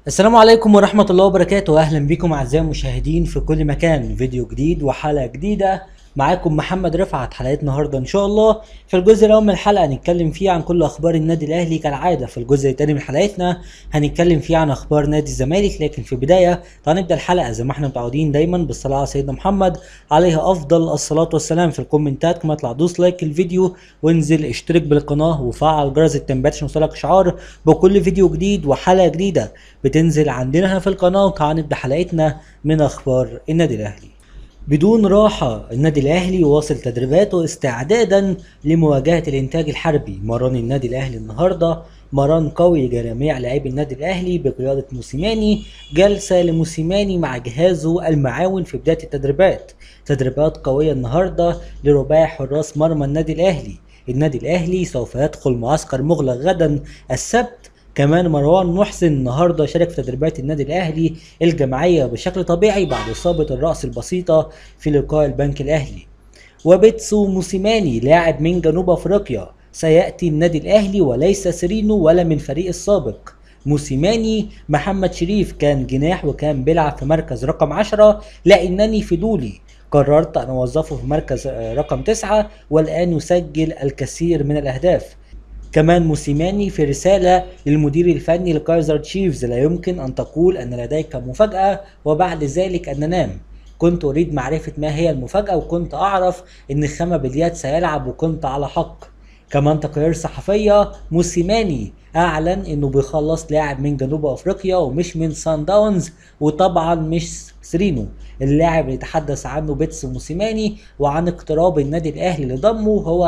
السلام عليكم ورحمة الله وبركاته. أهلا بكم أعزائي المشاهدين في كل مكان، فيديو جديد وحلقة جديدة. معاكم محمد رفعت. حلقة النهاردة إن شاء الله في الجزء الأول من الحلقة هنتكلم فيه عن كل أخبار النادي الأهلي كالعادة. في الجزء الثاني من حلقتنا هنتكلم فيه عن أخبار نادي الزمالك، لكن في البداية هنبدأ الحلقة زي ما احنا متعودين دايما بالصلاة على سيدنا محمد عليه أفضل الصلاة والسلام. في الكومنتات كما اطلع دوس لايك الفيديو وانزل اشترك بالقناة وفعل جرس التنبيهات عشان يوصلك إشعار بكل فيديو جديد وحلقة جديدة بتنزل عندنا هنا في القناة. وتعال نبدأ حلقتنا من أخبار النادي الأهلي. بدون راحة النادي الأهلي واصل تدريباته استعدادا لمواجهة الإنتاج الحربي. مران النادي الأهلي النهاردة مران قوي لجميع لاعبي النادي الأهلي بقيادة موسيماني. جلسة لموسيماني مع جهازه المعاون في بداية التدريبات. تدريبات قوية النهاردة لرباعي حراس مرمى النادي الأهلي. النادي الأهلي سوف يدخل معسكر مغلق غدا السبت. كمان مروان محسن النهارده شارك في تدريبات النادي الاهلي الجماعيه بشكل طبيعي بعد اصابه الراس البسيطه في لقاء البنك الاهلي. وبيتسو موسيماني لاعب من جنوب افريقيا سياتي النادي الاهلي وليس سيرينو ولا من فريق السابق. موسيماني محمد شريف كان جناح وكان بيلعب في مركز رقم 10، لانني فضولي قررت ان اوظفه في مركز رقم 9 والان يسجل الكثير من الاهداف. كمان موسيماني في رسالة للمدير الفني لكايزر تشيفز: لا يمكن أن تقول أن لديك مفاجأة وبعد ذلك أن ننام. كنت أريد معرفة ما هي المفاجأة وكنت أعرف أن خامة بليات سيلعب وكنت على حق. كمان تقارير صحفية: موسيماني أعلن أنه بيخلص لاعب من جنوب أفريقيا ومش من سان داونز، وطبعا مش سرينو. اللاعب اللي تحدث عنه بيتسو موسيماني وعن اقتراب النادي الأهلي لضمه هو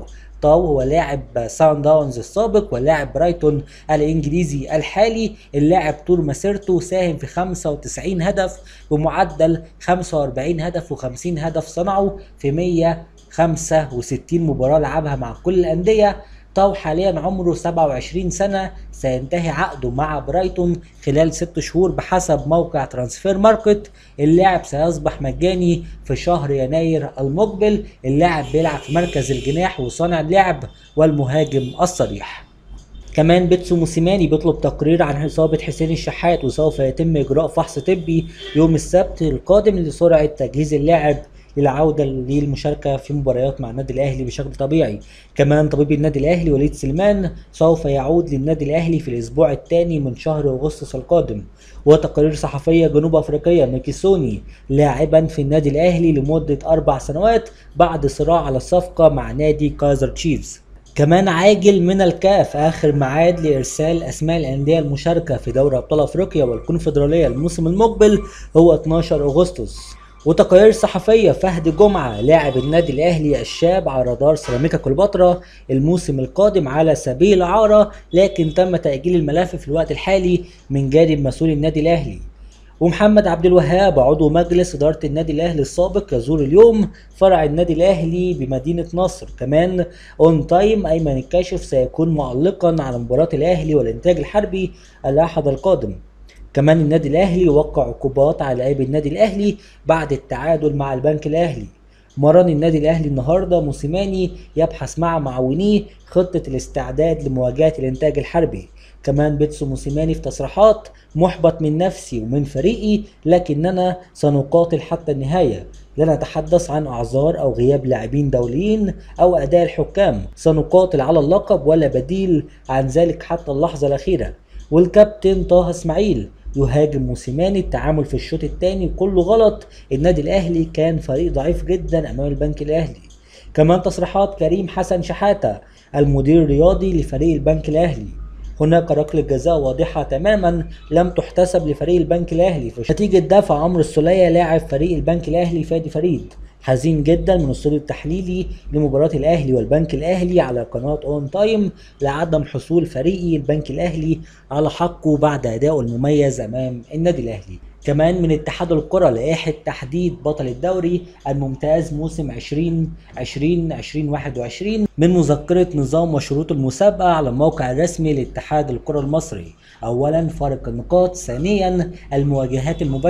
طاو هو لاعب سان داونز السابق ولاعب برايتون الانجليزي الحالي. اللاعب طول مسيرته ساهم في 95 هدف بمعدل 45 هدف و50 هدف صنعه في 165 مباراة لعبها مع كل الأندية. طاو حاليا عمره 27 سنة، سينتهي عقده مع برايتون خلال 6 شهور بحسب موقع ترانسفير ماركت. اللاعب سيصبح مجاني في شهر يناير المقبل. اللاعب بيلعب في مركز الجناح وصانع اللعب والمهاجم الصريح. كمان بيتسو موسيماني بيطلب تقرير عن إصابة حسين الشحات، وسوف يتم إجراء فحص طبي يوم السبت القادم لسرعة تجهيز اللاعب للعودة للمشاركة في مباريات مع النادي الأهلي بشكل طبيعي. كمان طبيب النادي الأهلي وليد سليمان سوف يعود للنادي الأهلي في الأسبوع الثاني من شهر أغسطس القادم. وتقارير صحفية جنوب أفريقية: ميكيسوني لاعبا في النادي الأهلي لمدة 4 سنوات بعد صراع على الصفقة مع نادي كايزر تشيفز. كمان عاجل من الكاف آخر ميعاد لإرسال أسماء الأندية المشاركة في دوري أبطال أفريقيا والكونفدرالية الموسم المقبل هو 12 أغسطس. وتقارير صحفية: فهد جمعة لاعب النادي الأهلي الشاب على رادار سيراميكا كليوباترا الموسم القادم على سبيل الإعارة، لكن تم تأجيل الملف في الوقت الحالي من جانب مسؤول النادي الأهلي. ومحمد عبد الوهاب عضو مجلس إدارة النادي الأهلي السابق يزور اليوم فرع النادي الأهلي بمدينة نصر. كمان اون تايم أيمن الكاشف سيكون معلقا على مباراة الأهلي والإنتاج الحربي الأحد القادم. كمان النادي الأهلي وقع عقوبات على لاعبي النادي الأهلي بعد التعادل مع البنك الأهلي. مران النادي الأهلي النهارده موسيماني يبحث مع معاونيه خطة الاستعداد لمواجهة الإنتاج الحربي. كمان بيتسو موسيماني في تصريحات: محبط من نفسي ومن فريقي لكننا سنقاتل حتى النهاية. لا نتحدث عن اعذار او غياب لاعبين دوليين او اداء الحكام، سنقاتل على اللقب ولا بديل عن ذلك حتى اللحظة الأخيرة. والكابتن طه اسماعيل يهاجم موسيماني: التعامل في الشوط الثاني كله غلط، النادي الاهلي كان فريق ضعيف جدا امام البنك الاهلي. كمان تصريحات كريم حسن شحاتة المدير الرياضي لفريق البنك الاهلي: هناك ركلة جزاء واضحة تماما لم تحتسب لفريق البنك الاهلي في نتيجة دفع عمرو السولية لاعب فريق البنك الاهلي فادي فريد. حزين جدا من الاستوديو التحليلي لمباراة الاهلي والبنك الاهلي على قناة اون تايم لعدم حصول فريقي البنك الاهلي على حقه بعد ادائه المميز امام النادي الاهلي. كمان من اتحاد الكرة لائحة تحديد بطل الدوري الممتاز موسم 2020-2021 من مذكرة نظام وشروط المسابقة على الموقع الرسمي لاتحاد الكرة المصري. أولا فارق النقاط، ثانيا المواجهات المباشرة،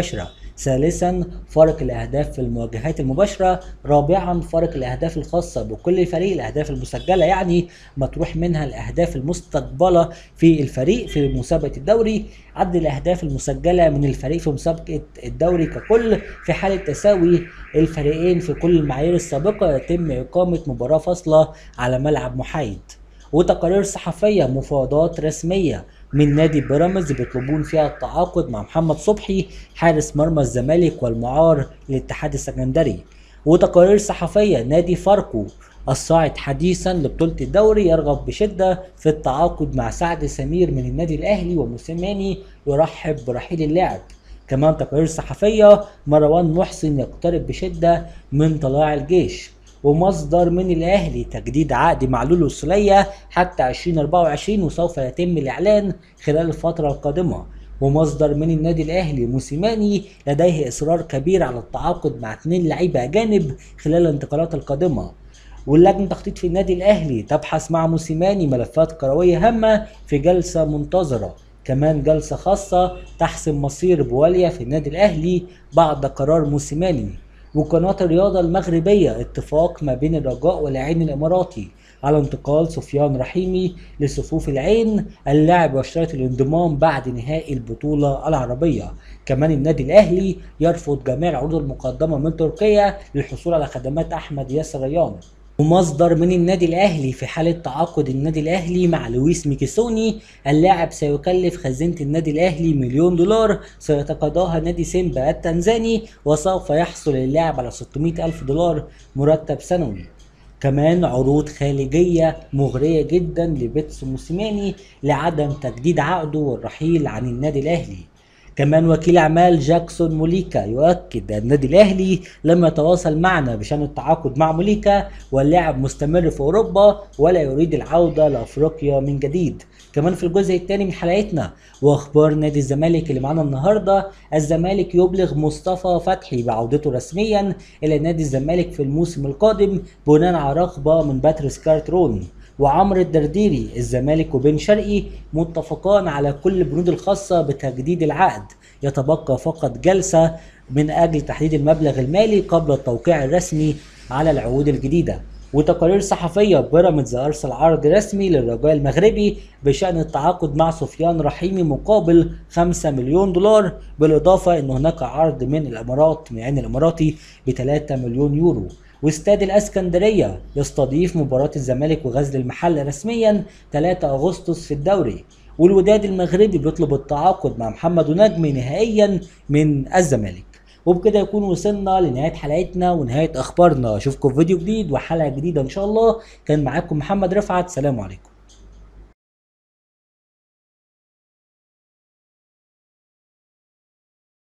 ثالثا فارق الاهداف في المواجهات المباشره. رابعا فارق الاهداف الخاصه بكل فريق، الاهداف المسجله يعني مطروح منها الاهداف المستقبله في الفريق في مسابقه الدوري. عدد الاهداف المسجله من الفريق في مسابقه الدوري ككل. في حاله تساوي الفريقين في كل المعايير السابقه يتم اقامه مباراه فاصله على ملعب محايد. وتقارير صحفيه مفاوضات رسميه من نادي بيراميدز بيطلبون فيها التعاقد مع محمد صبحي حارس مرمى الزمالك والمعار للاتحاد السكندري. وتقارير صحفيه نادي فاركو الصاعد حديثا لبطولة الدوري يرغب بشدة في التعاقد مع سعد سمير من النادي الأهلي، وموسيماني يرحب برحيل اللاعب. كمان تقارير صحفية مروان محسن يقترب بشدة من طلاع الجيش. ومصدر من الأهلي تجديد عقد مع لولو السولية حتى 2024 وسوف يتم الإعلان خلال الفترة القادمة. ومصدر من النادي الأهلي موسيماني لديه إصرار كبير على التعاقد مع 2 لعيبة أجانب خلال الانتقالات القادمة. واللجنة تخطيط في النادي الأهلي تبحث مع موسيماني ملفات كروية هامة في جلسة منتظرة. كمان جلسة خاصة تحسم مصير بواليا في النادي الأهلي بعد قرار موسيماني. وقناة الرياضة المغربية اتفاق ما بين الرجاء والعين الإماراتي على انتقال سفيان رحيمي لصفوف العين. اللاعب يشترط الانضمام بعد نهائي البطولة العربية. كمان النادي الأهلي يرفض جميع العروض المقدمة من تركيا للحصول على خدمات أحمد ياسر ريان. ومصدر من النادي الأهلي في حالة تعاقد النادي الأهلي مع لويس ميكيسوني اللاعب سيكلف خزينة النادي الأهلي $1,000,000 سيتقاضاها نادي سيمبا التنزاني، وسوف يحصل اللاعب على $600,000 مرتب سنوي. كمان عروض خارجية مغرية جدا لبيتسو موسيماني لعدم تجديد عقده والرحيل عن النادي الأهلي. كمان وكيل اعمال جاكسون موليكا يؤكد ان النادي الاهلي لم يتواصل معنا بشان التعاقد مع موليكا، واللاعب مستمر في اوروبا ولا يريد العوده لافريقيا من جديد. كمان في الجزء الثاني من حلقتنا واخبار نادي الزمالك اللي معانا النهارده، الزمالك يبلغ مصطفى فتحي بعودته رسميا الى نادي الزمالك في الموسم القادم بناء على رغبه من باتريس كارترون. وعمرو الدرديري الزمالك وبن شرقي متفقان على كل البنود الخاصة بتجديد العقد، يتبقى فقط جلسة من أجل تحديد المبلغ المالي قبل التوقيع الرسمي على العقود الجديدة. وتقارير صحفية بيراميدز أرسل عرض رسمي للرجاء المغربي بشأن التعاقد مع سفيان رحيمي مقابل $5,000,000، بالإضافة أن هناك عرض من الإمارات من العين الإماراتي ب3 مليون يورو. واستاد الاسكندريه يستضيف مباراه الزمالك وغزل المحله رسميا 3 اغسطس في الدوري. والوداد المغربي بيطلب التعاقد مع محمد ونجم نهائيا من الزمالك. وبكده يكون وصلنا لنهايه حلقتنا ونهايه اخبارنا. اشوفكم في فيديو جديد وحلقه جديده ان شاء الله. كان معاكم محمد رفعت، سلام عليكم.